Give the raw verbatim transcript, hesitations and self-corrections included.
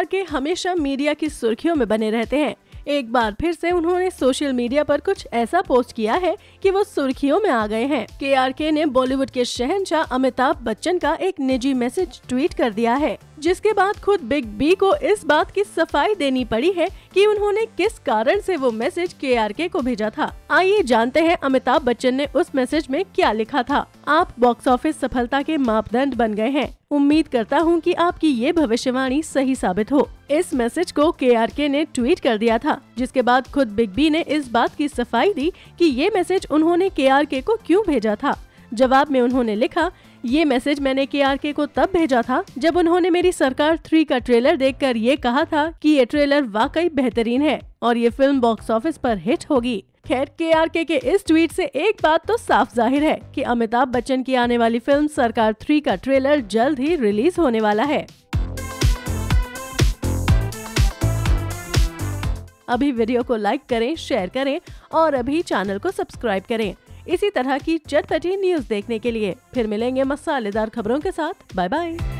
के हमेशा मीडिया की सुर्खियों में बने रहते हैं। एक बार फिर से उन्होंने सोशल मीडिया पर कुछ ऐसा पोस्ट किया है कि वो सुर्खियों में आ गए हैं। के आर के ने बॉलीवुड के शहंशाह अमिताभ बच्चन का एक निजी मैसेज ट्वीट कर दिया है, जिसके बाद खुद बिग बी को इस बात की सफाई देनी पड़ी है कि उन्होंने किस कारण से वो मैसेज के आर के को भेजा था। आइए जानते हैं अमिताभ बच्चन ने उस मैसेज में क्या लिखा था। आप बॉक्स ऑफिस सफलता के मापदंड बन गए हैं। उम्मीद करता हूं कि आपकी ये भविष्यवाणी सही साबित हो। इस मैसेज को के आर के ने ट्वीट कर दिया था, जिसके बाद खुद बिग बी ने इस बात की सफाई दी कि ये मैसेज उन्होंने के आर के को क्यों भेजा था। जवाब में उन्होंने लिखा, ये मैसेज मैंने के आर के को तब भेजा था जब उन्होंने मेरी सरकार थ्री का ट्रेलर देखकर ये कहा था कि ये ट्रेलर वाकई बेहतरीन है और ये फिल्म बॉक्स ऑफिस पर हिट होगी। खैर, के आर के के इस ट्वीट से एक बात तो साफ जाहिर है कि अमिताभ बच्चन की आने वाली फिल्म सरकार थ्री का ट्रेलर जल्द ही रिलीज होने वाला है। अभी वीडियो को लाइक करें, शेयर करें और अभी चैनल को सब्सक्राइब करें इसी तरह की चटपटी न्यूज देखने के लिए। फिर मिलेंगे मसालेदार खबरों के साथ। Bye bye.